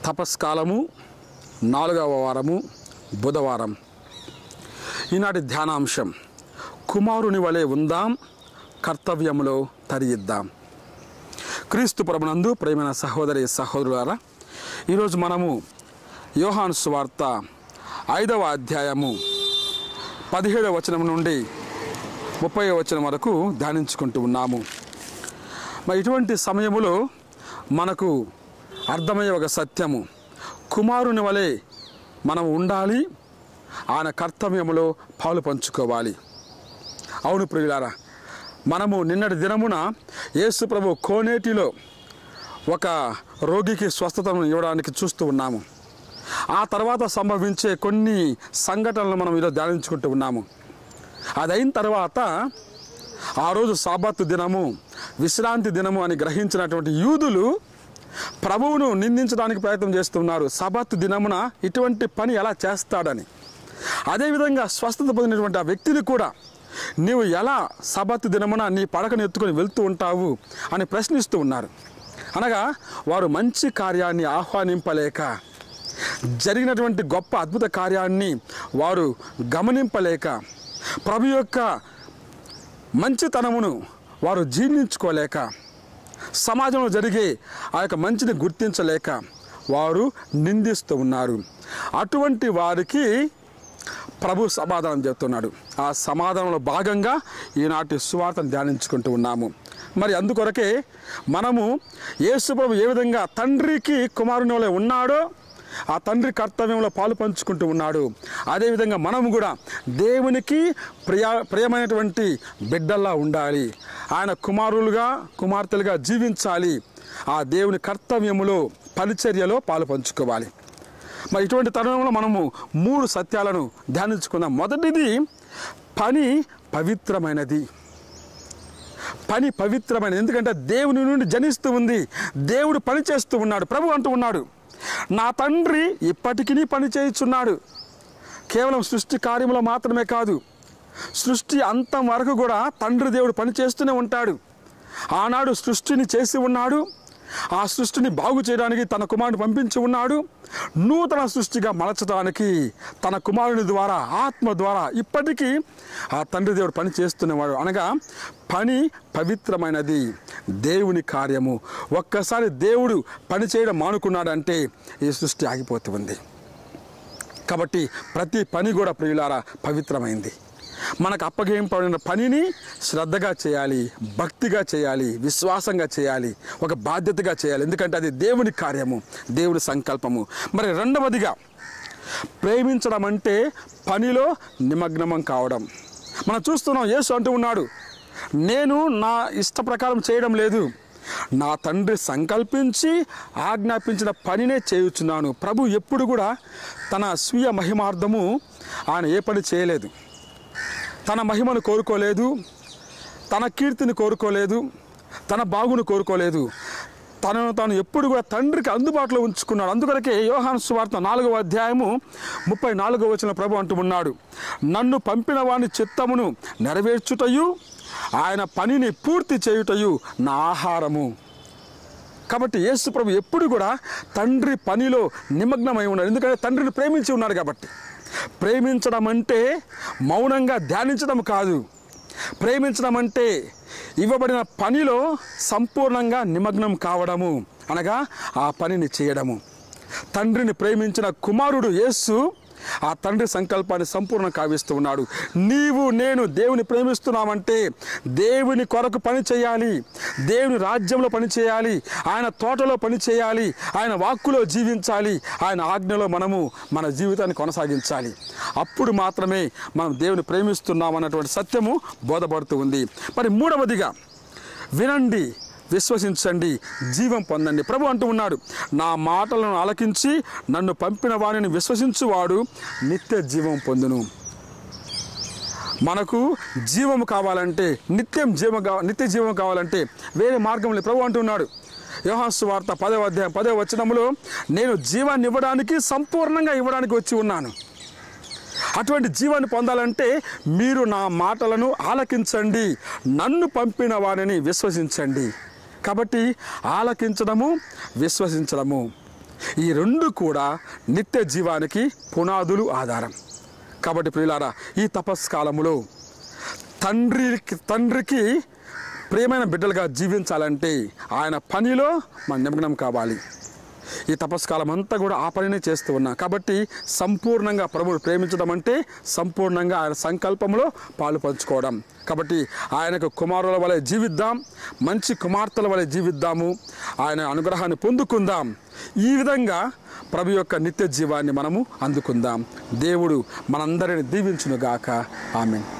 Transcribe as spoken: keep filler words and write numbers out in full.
తపస్కాలము నాలుగవ వారము బుధవారం. ఈనాటి ధ్యానాంశం కుమారుని వలె ఉందాం, కర్తవ్యములో తరియిద్దాం. క్రీస్తు ప్రభునందు ప్రేమైన సహోదరి సహోదరులారా, ఈరోజు మనము యోహాను సువార్త ఐదవ అధ్యాయము పదిహేడవ వచనం నుండి ముప్పై వచనం వరకు ధ్యానించుకుంటూ ఉన్నాము. మరి ఇటువంటి సమయములో మనకు అర్థమయ్యే ఒక సత్యము, కుమారుని వలె మనం ఉండాలి, ఆయన కర్తవ్యములో పాలు పంచుకోవాలి. అవును ప్రియులారా, మనము నిన్నటి దినమున యేసు ప్రభు కోనేటిలో ఒక రోగికి స్వస్థతను ఇవ్వడానికి చూస్తూ ఉన్నాము. ఆ తర్వాత సంభవించే కొన్ని సంఘటనలు మనం ఈరోజు ధ్యానించుకుంటూ ఉన్నాము. అదైన తర్వాత ఆ రోజు సాబతు దినము, విశ్రాంతి దినము అని గ్రహించినటువంటి యూదులు ప్రభువును నిందించడానికి ప్రయత్నం చేస్తున్నారు. సబత్ దినమున ఇటువంటి పని ఎలా చేస్తాడని. అదేవిధంగా స్వస్థత పొందినటువంటి ఆ వ్యక్తిని కూడా నీవు ఎలా సబత్ దినమున నీ పడకను ఎత్తుకొని వెళ్తూ ఉంటావు అని ప్రశ్నిస్తూ ఉన్నారు. అనగా వారు మంచి కార్యాన్ని ఆహ్వానింపలేక, జరిగినటువంటి గొప్ప అద్భుత కార్యాన్ని వారు గమనింపలేక, ప్రభు యొక్క మంచితనమును వారు జీర్ణించుకోలేక, సమాజంలో జరిగే ఆ యొక్క మంచిని గుర్తించలేక వారు నిందిస్తూ ఉన్నారు. అటువంటి వారికి ప్రభు సమాధానం చెప్తున్నాడు. ఆ సమాధానంలో భాగంగా ఈనాటి సువార్తను ధ్యానించుకుంటూ ఉన్నాము. మరి అందుకొరకే మనము యేసు ప్రభు ఏ విధంగా తండ్రికి కుమారుని వలె ఉన్నాడో ఆ తండ్రి కర్తవ్యంలో పాలు పంచుకుంటూ ఉన్నాడు. అదేవిధంగా మనము కూడా దేవునికి ప్రియ ప్రియమైనటువంటి బిడ్డల్లా ఉండాలి, ఆయన కుమారులుగా కుమార్తెలుగా జీవించాలి, ఆ దేవుని కర్తవ్యములో పరిచర్యలో పాలు పంచుకోవాలి. మరి ఇటువంటి తరుణంలో మనము మూడు సత్యాలను ధ్యానించుకుందాం. మొదటిది, పని పవిత్రమైనది. పని పవిత్రమైనది ఎందుకంటే దేవుని నుండి జనిస్తూ ఉంది, దేవుడు పని చేస్తూ ఉన్నాడు. ప్రభు అంటూ ఉన్నాడు, నా తండ్రి ఇప్పటికీ పని చేయుచున్నాడు. కేవలం సృష్టి కార్యంలో మాత్రమే కాదు, సృష్టి అంతం వరకు కూడా తండ్రి దేవుడు పని చేస్తూనే ఉంటాడు. ఆనాడు సృష్టిని చేసి ఉన్నాడు, ఆ సృష్టిని బాగు చేయడానికి తన కుమారుని పంపించి ఉన్నాడు. నూతన సృష్టిగా మలచడానికి తన కుమారుని ద్వారా, ఆత్మ ద్వారా ఇప్పటికీ ఆ తండ్రి దేవుడు పని చేస్తున్నవాడు. అనగా పని పవిత్రమైనది, దేవుని కార్యము. ఒక్కసారి దేవుడు పని చేయడం మానుకున్నాడంటే ఈ సృష్టి ఆగిపోతుంది. కాబట్టి ప్రతి పని కూడా ప్రియులారా పవిత్రమైంది. మనకు అప్పగింపబడిన పనిని శ్రద్ధగా చేయాలి, భక్తిగా చేయాలి, విశ్వాసంగా చేయాలి, ఒక బాధ్యతగా చేయాలి. ఎందుకంటే అది దేవుని కార్యము, దేవుని సంకల్పము. మరి రెండవదిగా, ప్రేమించడం అంటే పనిలో నిమగ్నం కావడం. మనం చూస్తున్నాం, యేసు అంటూ ఉన్నాడు, నేను నా ఇష్ట ప్రకారం చేయడం లేదు, నా తండ్రి సంకల్పించి ఆజ్ఞాపించిన పనినే చేయుచున్నాను. ప్రభు ఎప్పుడు కూడా తన స్వీయ మహిమార్థము ఆయన ఏ పని చేయలేదు. తన మహిమను కోరుకోలేదు, తన కీర్తిని కోరుకోలేదు, తన బాగును కోరుకోలేదు. తనను తాను ఎప్పుడు కూడా తండ్రికి అందుబాటులో ఉంచుకున్నాడు. అందుకొరకే యోహాను సువార్త నాలుగవ అధ్యాయము ముప్పై నాలుగవ వచనం ప్రభు అంటూ ఉన్నాడు, నన్ను పంపిన వాని చిత్తమును నెరవేర్చుటయు ఆయన పనిని పూర్తి చేయుటయు నా ఆహారము. కాబట్టి యేసు ప్రభు ఎప్పుడు కూడా తండ్రి పనిలో నిమగ్నమై ఉన్నాడు. ఎందుకంటే తండ్రిని ప్రేమించి ఉన్నాడు. కాబట్టి ప్రేమించడం అంటే మౌనంగా ధ్యానించడం కాదు. ప్రేమించడం అంటే ఇవ్వబడిన పనిలో సంపూర్ణంగా నిమగ్నం కావడము, అనగా ఆ పనిని చేయడము. తండ్రిని ప్రేమించిన కుమారుడు యేసు ఆ తండ్రి సంకల్పాన్ని సంపూర్ణం కావిస్తూ ఉన్నాడు. నీవు నేను దేవుని ప్రేమిస్తున్నామంటే దేవుని కొరకు పని చేయాలి, దేవుని రాజ్యంలో పని చేయాలి, ఆయన తోటలో పని చేయాలి, ఆయన వాక్కులో జీవించాలి, ఆయన ఆజ్ఞలో మనము మన జీవితాన్ని కొనసాగించాలి. అప్పుడు మాత్రమే మనం దేవుని ప్రేమిస్తున్నాం అన్నటువంటి సత్యము బోధపడుతూ ఉంది. మరి మూడవదిగా, వినండి, విశ్వసించండి, జీవం పొందండి. ప్రభు అంటూ ఉన్నాడు, నా మాటలను ఆలకించి నన్ను పంపిన వానిని విశ్వసించువాడు నిత్య జీవం పొందును. మనకు జీవము కావాలంటే, నిత్యం జీవం కావ నిత్య జీవం కావాలంటే వేరే మార్గం లేదు. ప్రభు అంటున్నాడు యోహాను సువార్త పదవ అధ్యాయం పదవ వచనములో, నేను జీవాన్ని ఇవ్వడానికి, సంపూర్ణంగా ఇవ్వడానికి వచ్చి ఉన్నాను. అటువంటి జీవాన్ని పొందాలంటే మీరు నా మాటలను ఆలకించండి, నన్ను పంపిన వారిని విశ్వసించండి. కాబట్టి ఆలకించడము, విశ్వసించడము. ఈ రెండు కూడా నిత్య జీవానికి పునాదులు, ఆధారం. కాబట్టి ప్రియులారా, ఈ తపస్కాలములో తండ్రికి తండ్రికి ప్రియమైన బిడ్డలుగా జీవించాలంటే ఆయన పనిలో మనం నిమగ్నం కావాలి. ఈ తపస్కాలం అంతా కూడా ఆ పనినే చేస్తూ ఉన్నాం. కాబట్టి సంపూర్ణంగా ప్రభువును ప్రేమించడం అంటే సంపూర్ణంగా ఆయన సంకల్పంలో పాలు పంచుకోవడం. కాబట్టి ఆయనకు కుమారుల వలె జీవిద్దాం, మంచి కుమార్తెల వలె జీవిద్దాము, ఆయన అనుగ్రహాన్ని పొందుకుందాం. ఈ విధంగా ప్రభు యొక్క నిత్య జీవాన్ని మనము అందుకుందాం. దేవుడు మనందరిని దీవించునుగాక. ఆమేన్.